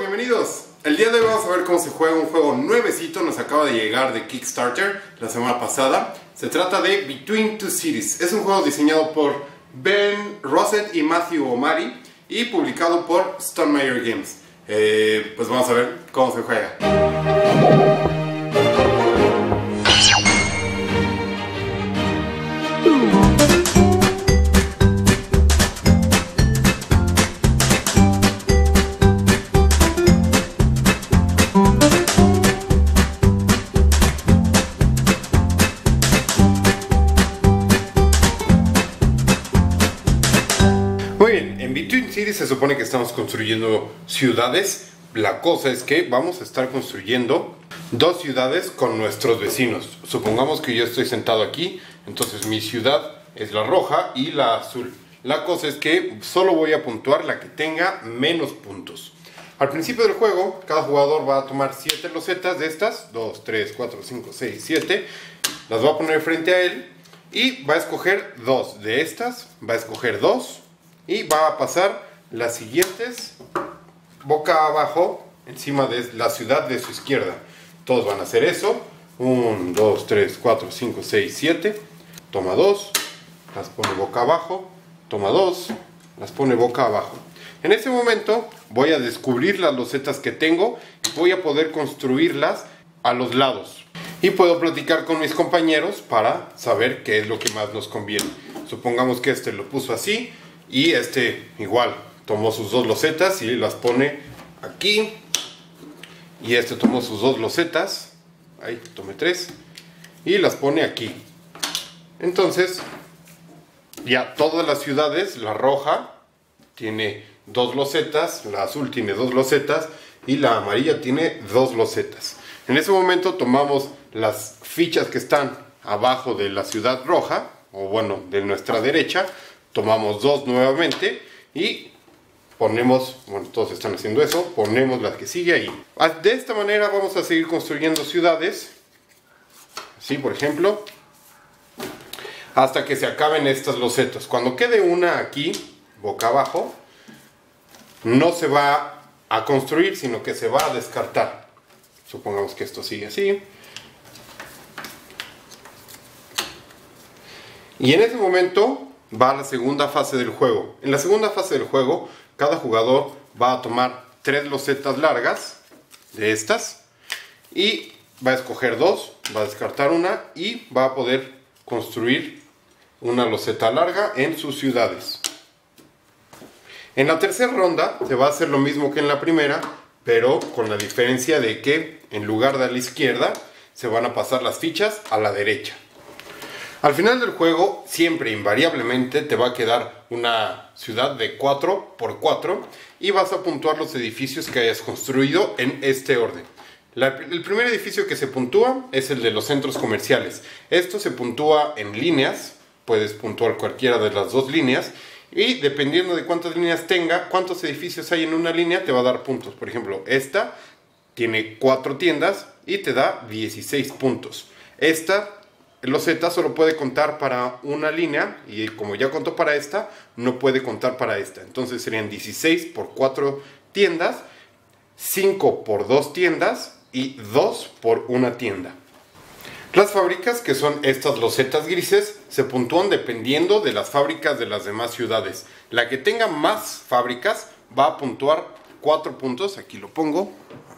bienvenidos. El día de hoy vamos a ver cómo se juega un juego nuevecito, nos acaba de llegar de Kickstarter la semana pasada. Se trata de Between Two Cities. Es un juego diseñado por Ben Rosset y Matthew O'Malley y publicado por Stonemaier Games. Pues vamos a ver cómo se juega. Muy bien, en Between Cities se supone que estamos construyendo ciudades. La cosa es que vamos a estar construyendo dos ciudades con nuestros vecinos. Supongamos que yo estoy sentado aquí, entonces mi ciudad es la roja y la azul. La cosa es que solo voy a puntuar la que tenga menos puntos. Al principio del juego, cada jugador va a tomar 7 losetas de estas, 2, 3, 4, 5, 6, 7. Las va a poner frente a él y va a escoger 2 de estas, va a escoger 2. Y va a pasar las siguientes boca abajo encima de la ciudad de su izquierda. Todos van a hacer eso. 1, 2, 3, 4, 5, 6, 7. Toma 2, las pone boca abajo. Toma 2, las pone boca abajo. En ese momento voy a descubrir las losetas que tengo y voy a poder construirlas a los lados. Y puedo platicar con mis compañeros para saber qué es lo que más nos conviene. Supongamos que este lo puso así. Y este igual tomó sus dos losetas y las pone aquí. Y este tomó sus dos losetas. Ahí, tomé 3. Y las pone aquí. Entonces, ya todas las ciudades, la roja tiene 2 losetas, la azul tiene 2 losetas y la amarilla tiene 2 losetas. En ese momento tomamos las fichas que están abajo de la ciudad roja, o bueno, de nuestra derecha. Tomamos 2 nuevamente y ponemos, bueno, todos están haciendo eso, ponemos la que sigue ahí. De esta manera vamos a seguir construyendo ciudades, así por ejemplo, hasta que se acaben estas losetas. Cuando quede una aquí, boca abajo, no se va a construir, sino que se va a descartar. Supongamos que esto sigue así. Y en ese momento va a la segunda fase del juego. En la segunda fase del juego, cada jugador va a tomar 3 losetas largas de estas y va a escoger 2, va a descartar una y va a poder construir una loseta larga en sus ciudades. En la tercera ronda se va a hacer lo mismo que en la primera, pero con la diferencia de que en lugar de a la izquierda se van a pasar las fichas a la derecha. Al final del juego, siempre invariablemente te va a quedar una ciudad de 4×4 y vas a puntuar los edificios que hayas construido en este orden. El primer edificio que se puntúa es el de los centros comerciales. Esto se puntúa en líneas, puedes puntuar cualquiera de las dos líneas y dependiendo de cuántas líneas tenga, cuántos edificios hay en una línea, te va a dar puntos. Por ejemplo, esta tiene 4 tiendas y te da 16 puntos. Esta loseta solo puede contar para una línea y como ya contó para esta, no puede contar para esta. Entonces serían 16 por 4 tiendas, 5 por 2 tiendas y 2 por una tienda. Las fábricas, que son estas losetas grises, se puntúan dependiendo de las fábricas de las demás ciudades. La que tenga más fábricas va a puntuar 4 puntos. Aquí lo pongo.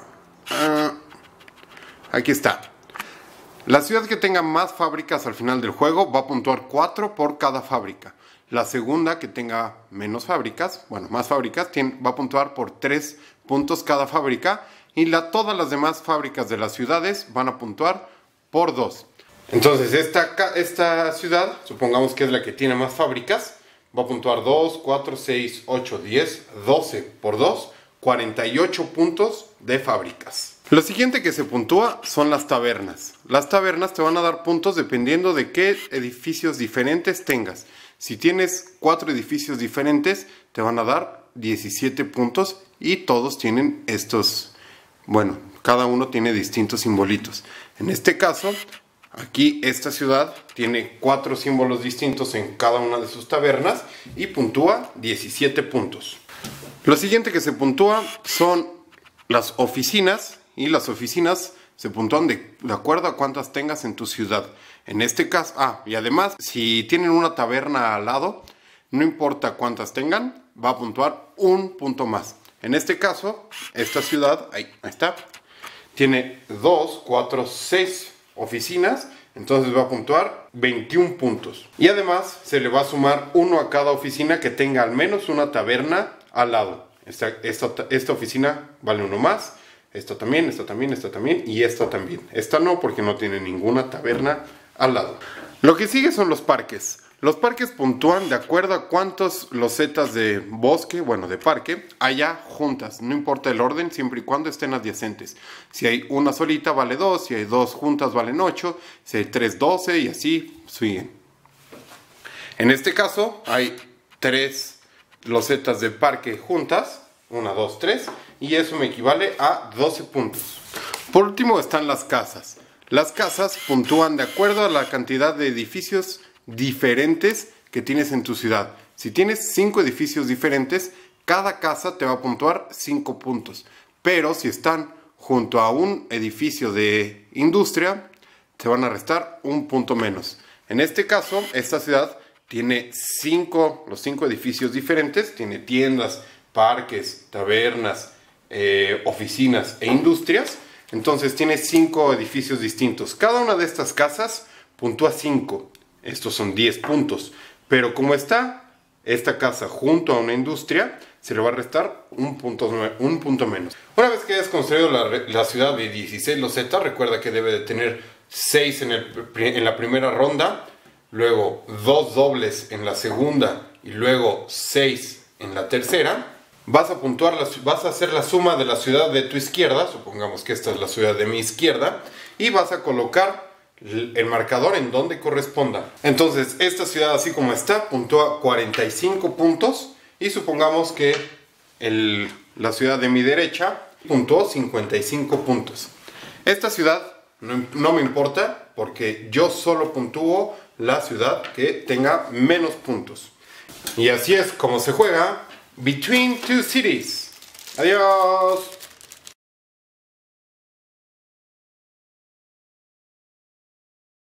Aquí está. La ciudad que tenga más fábricas al final del juego va a puntuar 4 por cada fábrica. La segunda que tenga menos fábricas, bueno, más fábricas, va a puntuar por 3 puntos cada fábrica. Y todas las demás fábricas de las ciudades van a puntuar por 2. Entonces esta ciudad, supongamos que es la que tiene más fábricas, va a puntuar 2, 4, 6, 8, 10, 12 por 2, 48 puntos de fábricas. Lo siguiente que se puntúa son las tabernas. Las tabernas te van a dar puntos dependiendo de qué edificios diferentes tengas. Si tienes 4 edificios diferentes, te van a dar 17 puntos y todos tienen estos, bueno, cada uno tiene distintos simbolitos. En este caso, aquí esta ciudad tiene 4 símbolos distintos en cada una de sus tabernas y puntúa 17 puntos. Lo siguiente que se puntúa son las oficinas, y las oficinas se puntúan de acuerdo a cuántas tengas en tu ciudad. En este caso, y además, si tienen una taberna al lado, no importa cuántas tengan, va a puntuar un punto más. En este caso, esta ciudad, ahí está, tiene 2, 4, 6 oficinas, entonces va a puntuar 21 puntos. Y además, se le va a sumar uno a cada oficina que tenga al menos una taberna al lado. Esta oficina vale uno más. Esta también, esta también, esta también y esta también. Esta no, porque no tiene ninguna taberna al lado. Lo que sigue son los parques. Los parques puntúan de acuerdo a cuántos losetas de bosque, bueno, de parque, haya juntas. No importa el orden, siempre y cuando estén adyacentes. Si hay una solita, vale 2. Si hay 2 juntas, valen 8. Si hay 3, 12 y así siguen. En este caso, hay 3 losetas de parque juntas. 1, 2, 3. Y eso me equivale a 12 puntos. Por último están las casas. Las casas puntúan de acuerdo a la cantidad de edificios diferentes que tienes en tu ciudad. Si tienes 5 edificios diferentes, cada casa te va a puntuar 5 puntos. Pero si están junto a un edificio de industria, te van a restar un punto menos. En este caso, esta ciudad tiene los 5 edificios diferentes. Tiene tiendas, parques, tabernas, oficinas e industrias. Entonces tiene 5 edificios distintos. Cada una de estas casas puntúa 5. Estos son 10 puntos. Pero como está esta casa junto a una industria, se le va a restar un punto menos. Una vez que hayas construido la ciudad de 16 losetas, recuerda que debe de tener 6 en la primera ronda, luego 2 dobles en la segunda y luego 6 en la tercera. Vas a hacer la suma de la ciudad de tu izquierda, supongamos que esta es la ciudad de mi izquierda, y vas a colocar el marcador en donde corresponda. Entonces, esta ciudad así como está, puntúa 45 puntos, y supongamos que la ciudad de mi derecha puntuó 55 puntos. Esta ciudad no me importa, porque yo solo puntúo la ciudad que tenga menos puntos. Y así es como se juega Between Two Cities. Adiós.